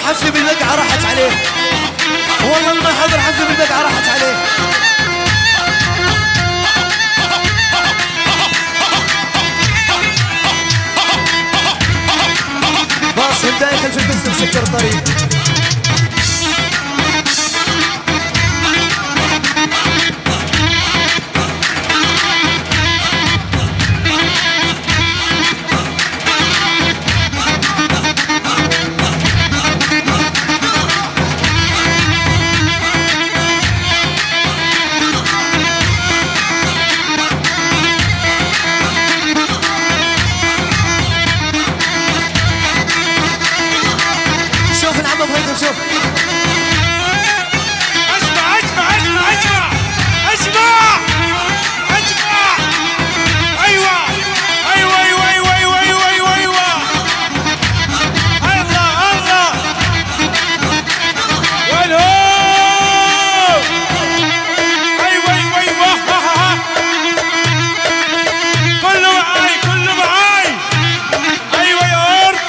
حفلي بالبقعة راحت عليه، والله اللي ما حضر حفلي بالبقعة راحت عليه. باص داخل في البس مسكر الطريق. شوف اسمع اسمع اسمع اسمع اسمع اسمع. ايوه ايوه ايوه ايوه ايوه ايوه ايوه ايوه الله الله والهو. ايوه ايوه ايوه كله معاي كله معاي. ايوه يا ارض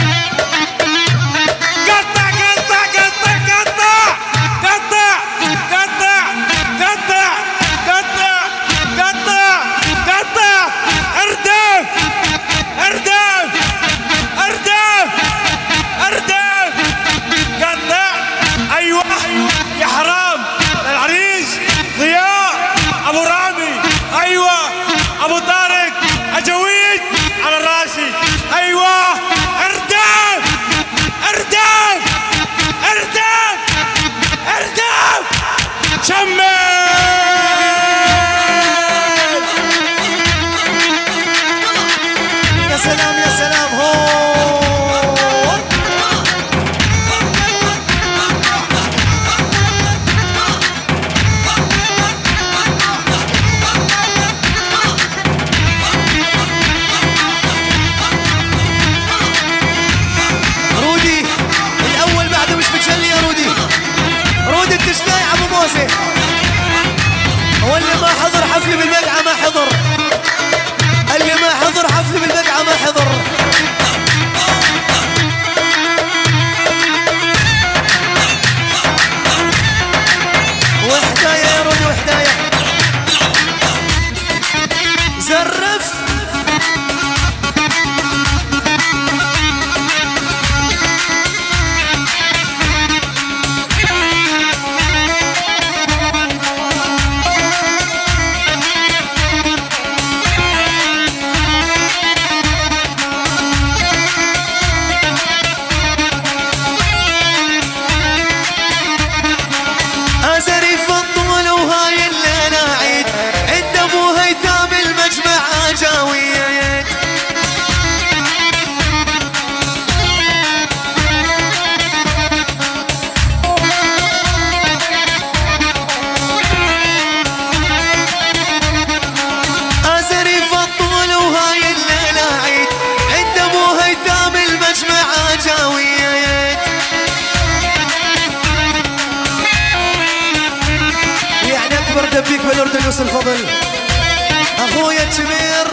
واللي ما حضر حفلي بالبقعة ما حضر، اللي ما حضر حفلي بالبقعة ما حضر. وحداية يا رودي وحداية زرف. دبيك بالأردن يوسف الفضل أخويا الكبير.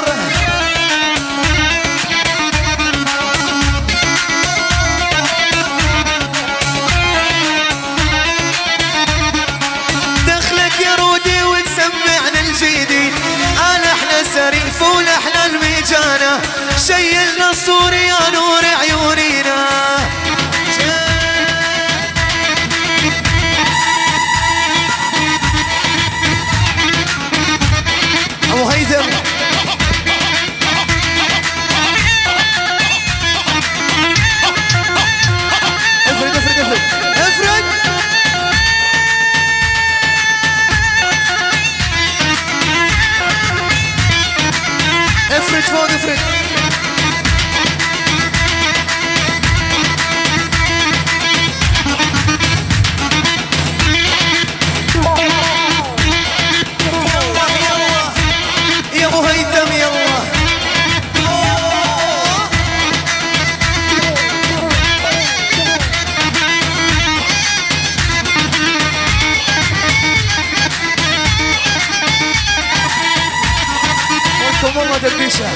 دخلك يا رودي وتسمعنا الجديد، احنا سريف ولحنا الميجانة، شيلنا الصور يا نور عيونينا. أبو هيثم افرد افرد افرد افرد. افرد فوق افرد. والله دبيشة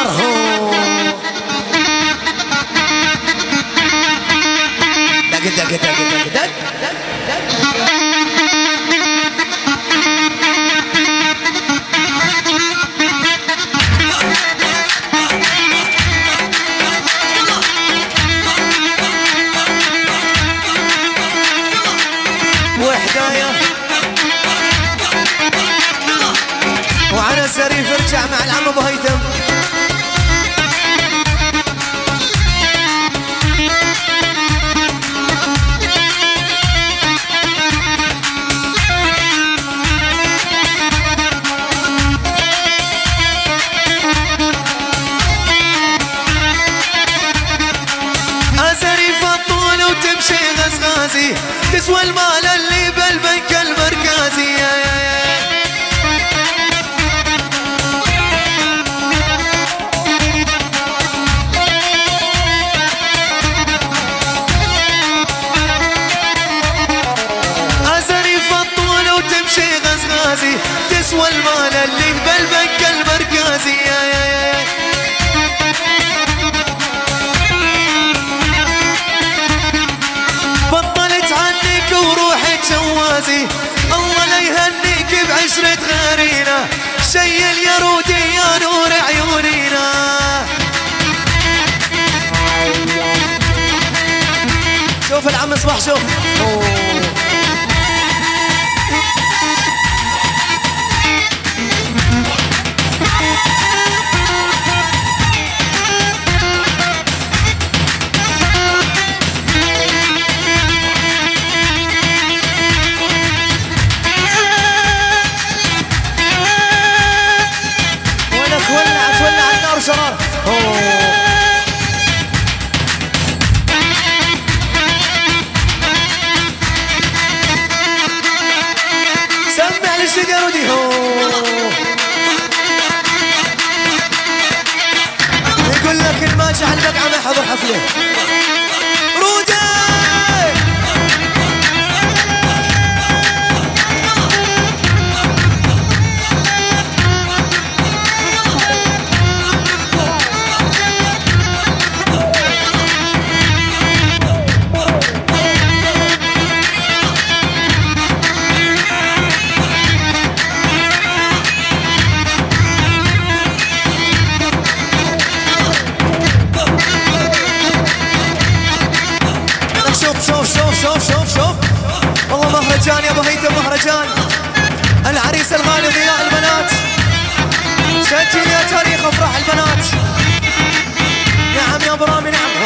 النار دق دق دق دق دق وحدايا وعلى سريف ارجع مع العم ابو هيثم. وتمشي غزغازي تسوى المال اللي بالبنك المركزي أزريف الطول وتمشي غزغازي تسوى المال اللي بالبنك المركزي جوازي الله لا يهنيك بعشرة غارينا شي اليرودي يا نور عيونينا. شوف العم اصبح شوف شرار سمع للشجر ودي يقول لك الماجح البقعة ما حضر حفله رودي شوف والله مهرجان يا ابو هيثم مهرجان العريس الغالي ضياء البنات سجل يا تاريخ افراح البنات. نعم يا ابو رامي نعم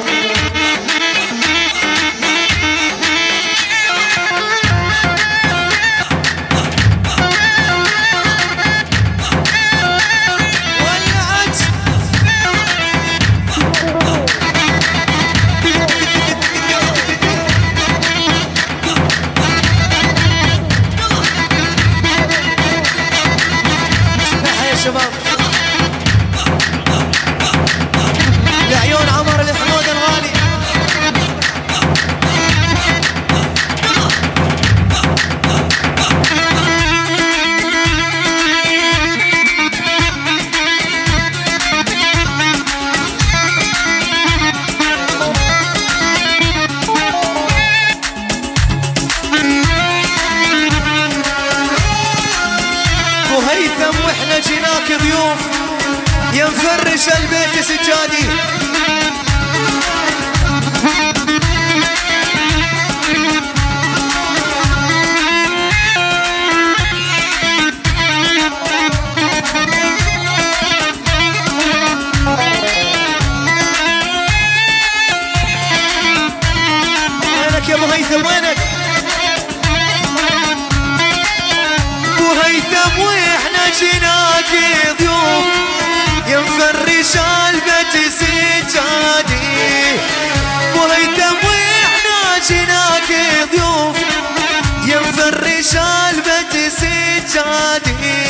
شباب لعيون عمر الحمود الغالي وهيثم واحنا جيناك ضيوف يا مفرش البيت سجادي وينك يا ابو هيثم وينك ابو هيثم واحنا جيناك ضيوف يا مفرش البيت سجادي ابو هيثم واحنا جيناك ضيوف يا مفرش البيت سجادي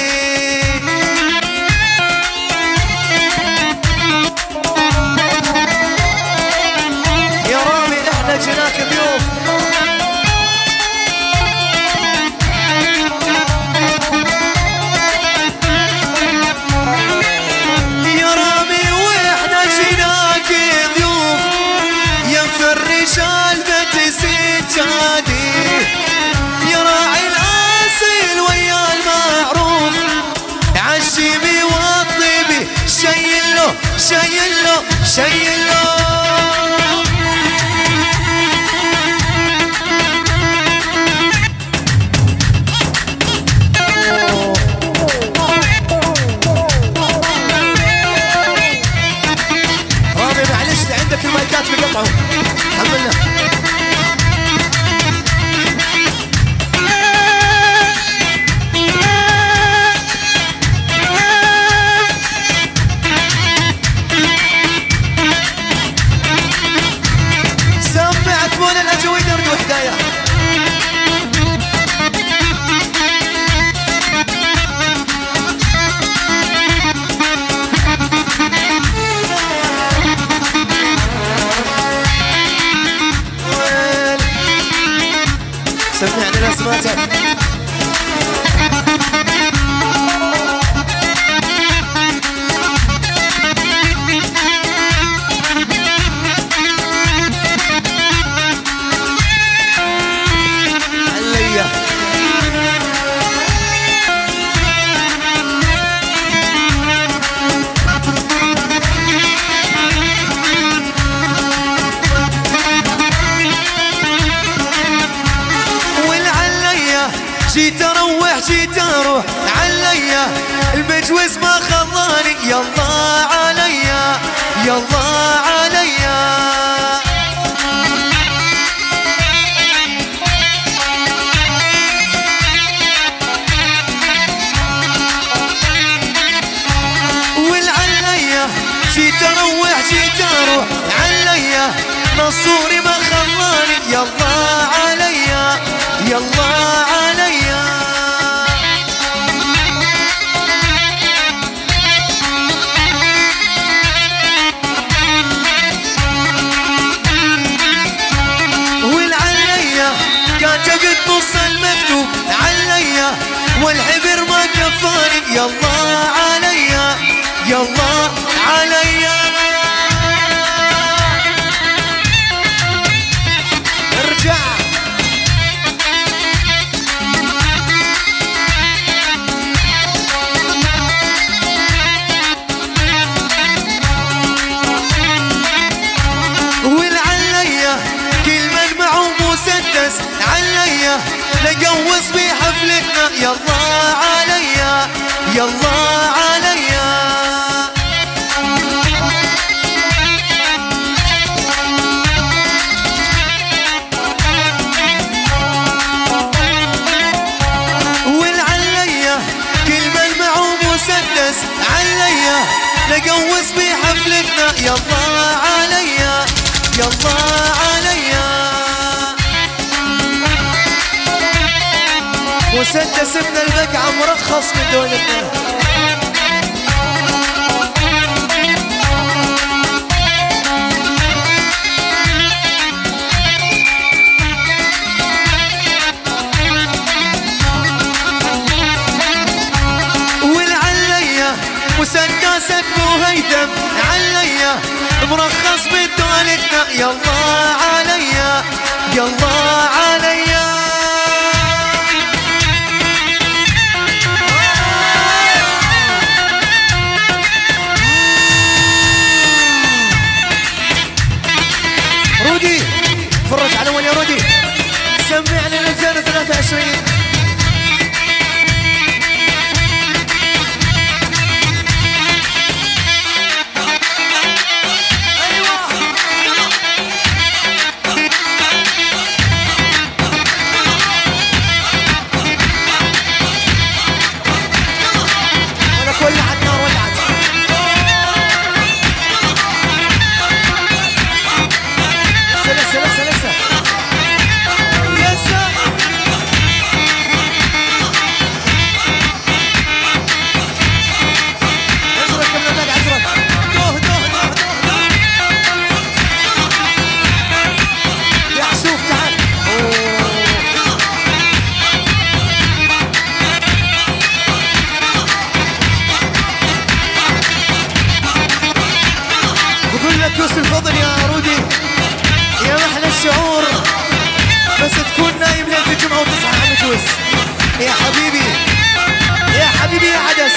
يا رامي احنا جيناك ضيوف يا رامي شادي يا راعي الاصيل ويا المعروف عالشيبي والطيبي شيل له شيل له شيل له. عندك المايكات بقطعوا حملنا. سمعت مولا الاجوي درد وحدايا. سمعنا رسماتك عليا جيت اروح جيت اروح عليا المجوز ما خلاني يلا عليا يلا عليا. والعليا جيت اروح جيت اروح عليا نصوري ما خلاني يلا عليا يلا عليا. والعليا كاتبت نص المكتوب عليا والحبر ما كفاني يلا عليا يلا عليا. ارجع مسدس عليا نقوص بحفلتنا يلا عليا يلا عليا. والعليا كل من معه مسدس عليا نقوص بحفلتنا يلا عليا يلا عليا. مسدس ابن البقعة مرخص من دولتنا. والعليا مسدسك مو هيثم عليا مرخص من دولتنا يلا عليا يلا عليا. رودي فرج على اول يا رودي سمعنا 2023. يا حبيبي يا حبيبي يا عدس.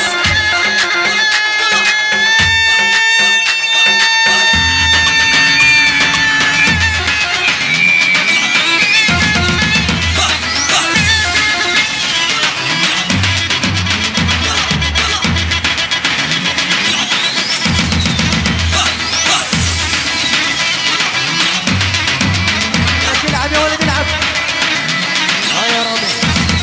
العب يا ولد العب. يا رامي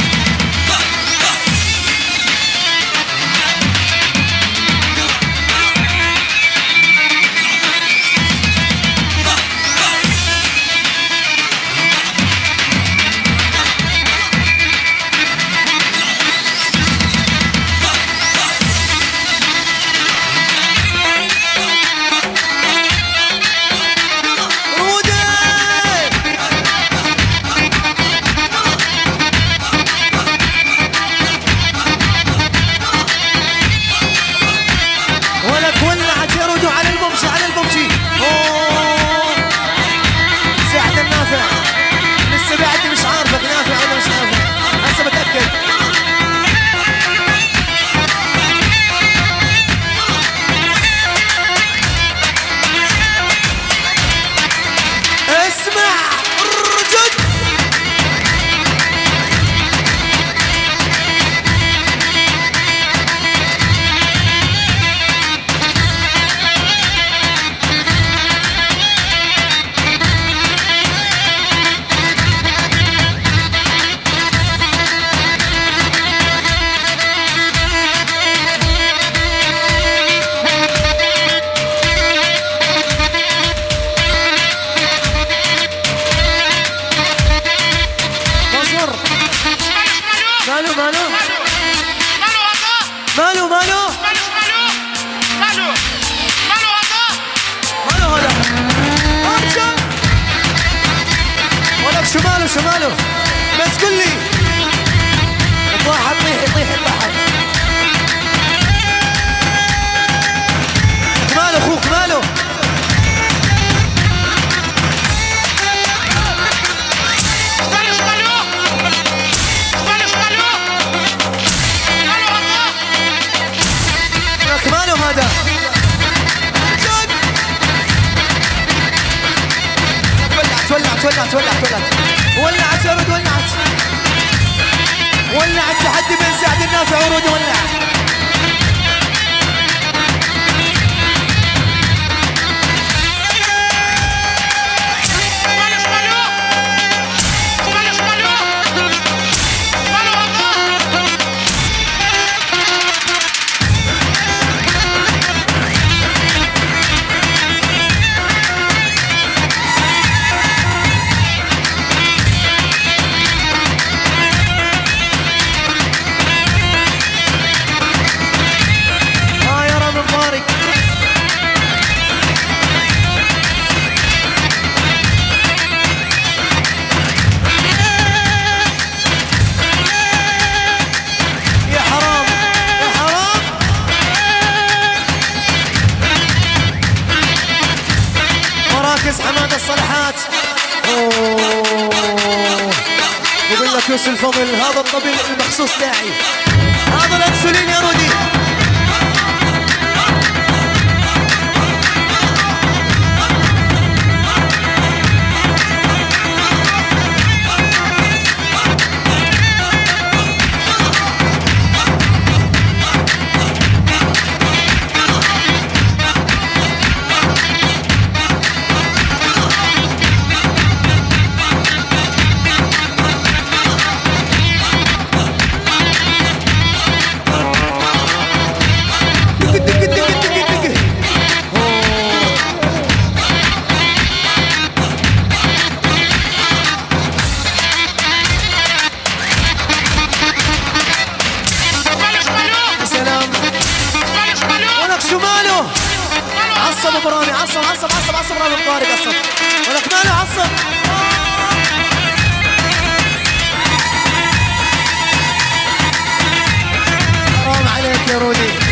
شماله بس قل لي واحد يطيح البحر. ماله اخوك ماله؟ ماله هذا؟ ولعت ولعت يا ورود ولعت تحدي بين سعد النافع ورود ولعت. حماد الصلحات. يقول لك يوسف الفضل هذا الطبيب المخصوص داعي، هذا الانسولين يا رودي. عصب ابراهيم عصب رامي الطارق عصب ولك ماله عصب. حرام عليك يا رودي.